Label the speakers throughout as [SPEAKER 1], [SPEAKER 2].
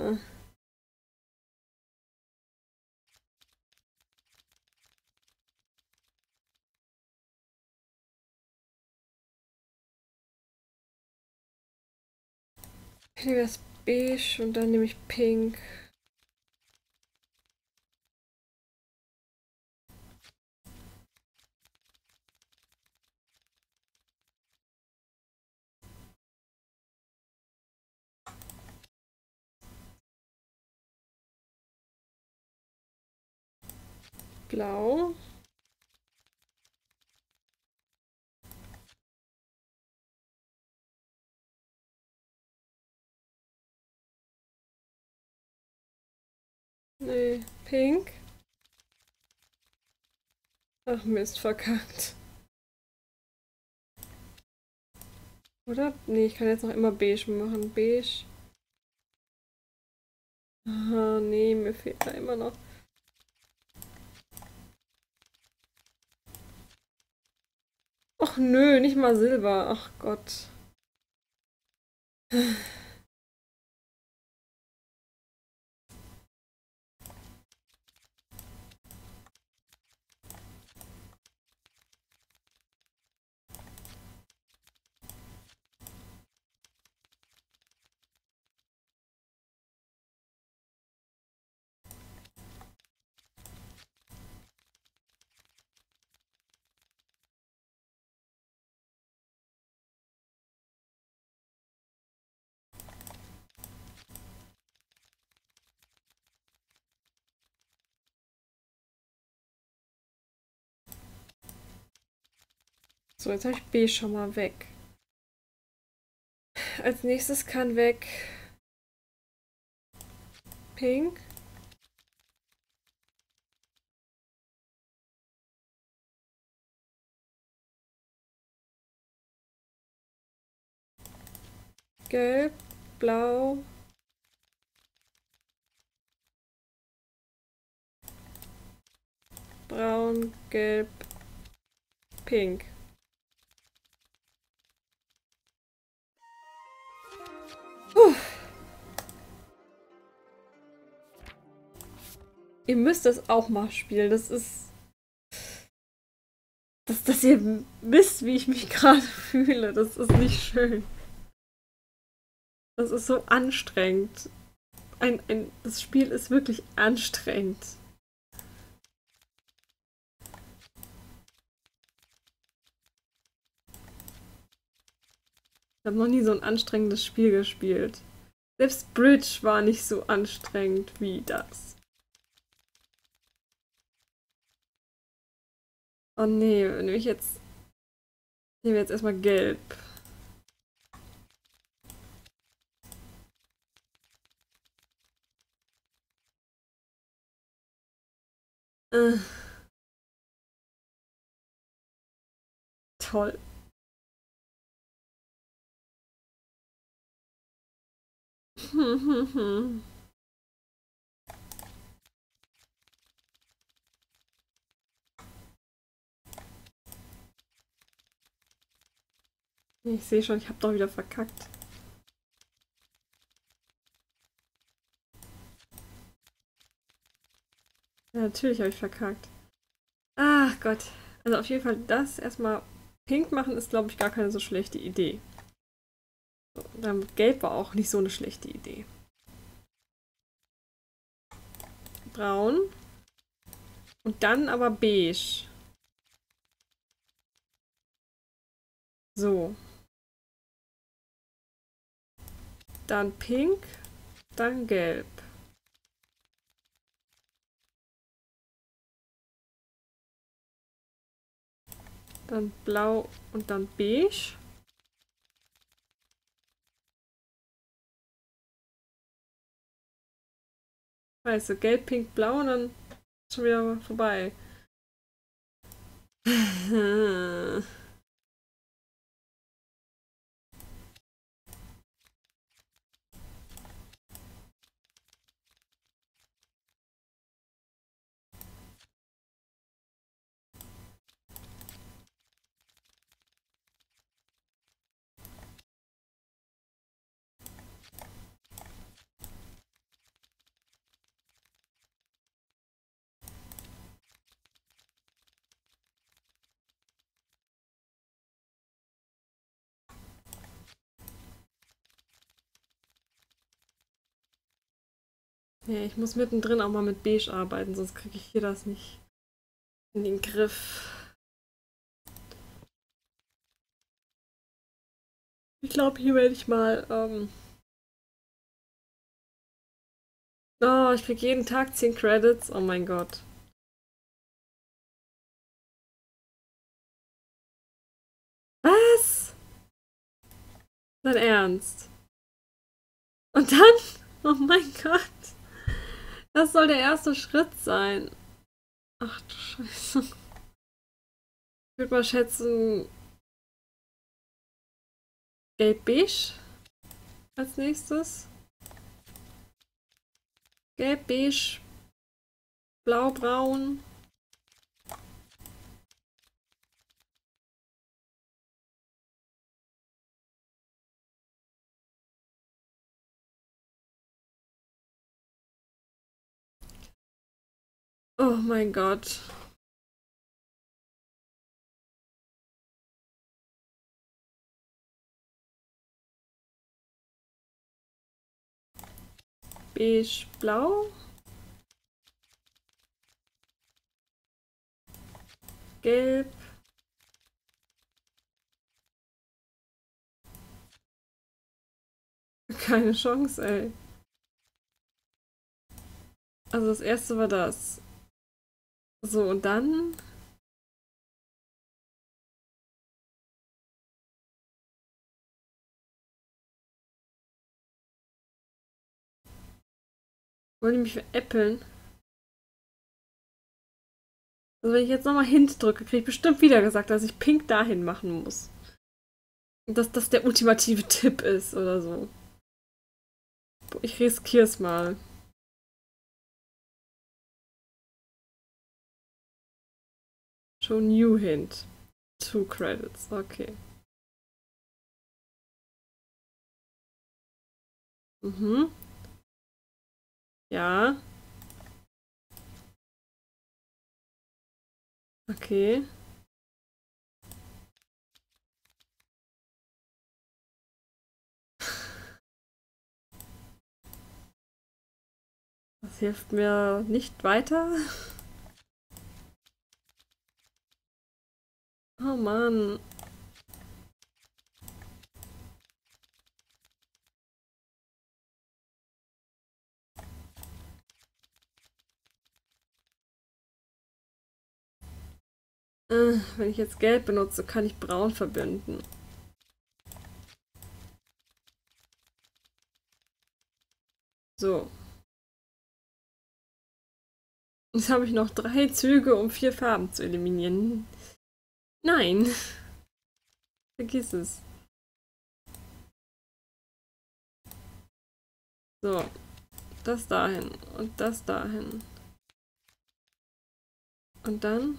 [SPEAKER 1] Ich nehme das Beige und dann nehme ich Pink. Blau. Nee, Pink. Ach Mist, verkackt. Oder? Nee, ich kann jetzt noch immer beige machen. Beige. Aha, nee, mir fehlt da immer noch. Och nö, nicht mal Silber. Ach Gott. So, jetzt habe ich beige schon mal weg. Als nächstes kann weg Pink. Gelb, blau, braun, gelb, pink. Puh. Ihr müsst das auch mal spielen. Das ist. Dass ihr wisst, wie ich mich gerade fühle. Das ist nicht schön. Das ist so anstrengend. Das Spiel ist wirklich anstrengend. Ich habe noch nie so ein anstrengendes Spiel gespielt. Selbst Bridge war nicht so anstrengend wie das. Oh nee, nehme jetzt erstmal gelb. Äh, toll. Ich sehe schon, ich habe doch wieder verkackt. Ja, natürlich habe ich verkackt. Ach Gott. Also auf jeden Fall das erstmal pink machen ist, glaube ich, gar keine so schlechte Idee. So, dann gelb war auch nicht so eine schlechte Idee. Braun. Und dann aber beige. So. Dann pink. Dann gelb. Dann blau und dann beige. Weißt gelb, pink, blau und dann ist schon wieder vorbei. Nee, ich muss mittendrin auch mal mit Beige arbeiten, sonst kriege ich hier das nicht in den Griff. Ich glaube, hier werde ich mal. Oh, ich krieg jeden Tag 10 Credits. Oh mein Gott. Was? Dein Ernst? Und dann? Oh mein Gott. Das soll der erste Schritt sein. Ach du Scheiße. Ich würde mal schätzen, gelb-beige als nächstes. Gelb-beige, blau-braun. Oh mein Gott. Beige-blau. Gelb. Keine Chance, ey. Also das erste war das. So, und dann. Wollen die mich veräppeln? Also wenn ich jetzt nochmal Hint drücke, kriege ich bestimmt wieder gesagt, dass ich Pink dahin machen muss. Und dass das der ultimative Tipp ist oder so. Ich riskiere es mal. Show new hint. 2 credits. Okay. Mhm. Ja. Okay. Das hilft mir nicht weiter. Oh Mann. Wenn ich jetzt gelb benutze, kann ich braun verbinden. So. Jetzt habe ich noch 3 Züge, um 4 Farben zu eliminieren. Nein. Vergiss es. So. Das dahin. Und das dahin. Und dann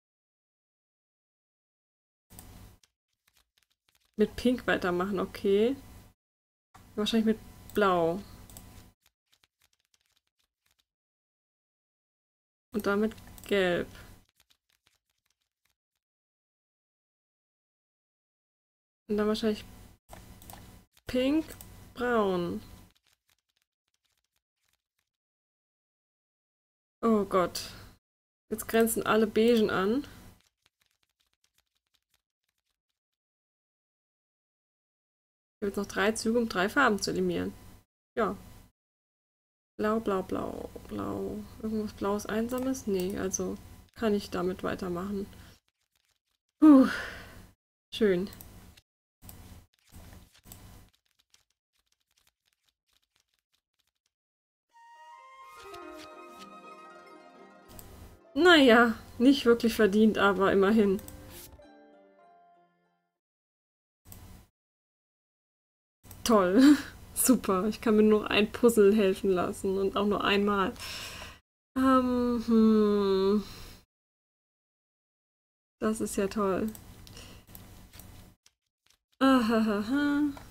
[SPEAKER 1] mit Pink weitermachen, okay. Wahrscheinlich mit Blau. Und dann mit Gelb. Und dann wahrscheinlich Pink, Braun. Oh Gott. Jetzt grenzen alle Beigen an. Ich habe jetzt noch 3 Züge, um 3 Farben zu eliminieren. Ja. Blau, blau, blau, blau. Irgendwas Blaues Einsames? Nee, also kann ich damit weitermachen. Puh. Schön. Naja, nicht wirklich verdient, aber immerhin. Toll. Super. Ich kann mir nur ein Puzzle helfen lassen und auch nur einmal. Hm. Das ist ja toll. Ahaha.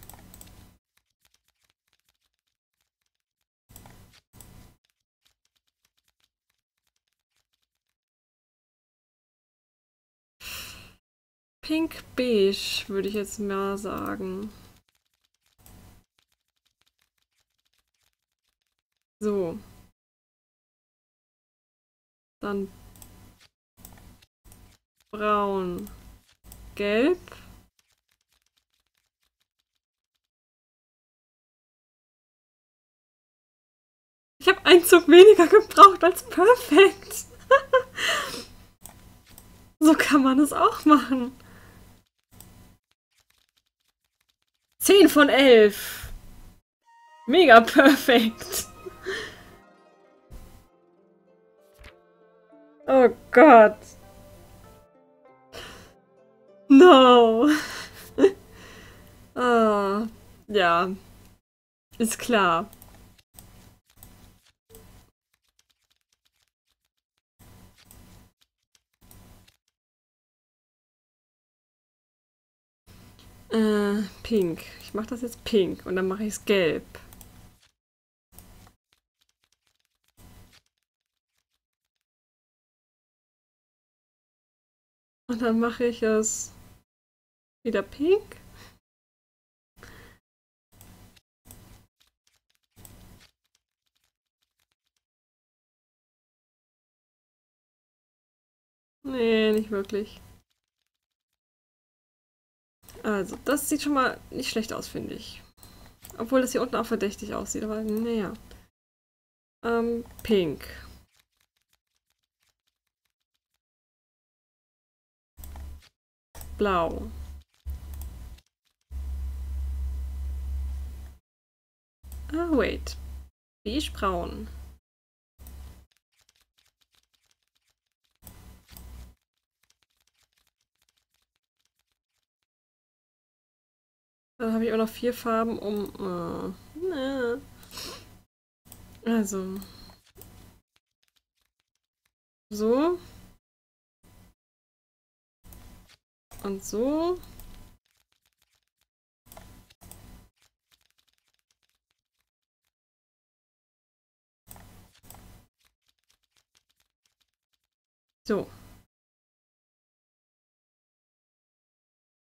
[SPEAKER 1] Pink Beige, würde ich jetzt mal sagen. So. Dann braun, gelb. Ich habe einen Zug weniger gebraucht als perfekt. So kann man es auch machen. 10 von 11. Mega perfekt. Oh Gott. No. Ah, ja. Ist klar. Pink. Ich mache das jetzt pink und dann mache ich es gelb. Und dann mache ich es wieder pink. Nee, nicht wirklich. Also, das sieht schon mal nicht schlecht aus, finde ich. Obwohl das hier unten auch verdächtig aussieht, aber naja. Pink. Blau. Ah, wait. Beige-braun. Dann habe ich auch noch 4 Farben um... Also. So. Und so. So.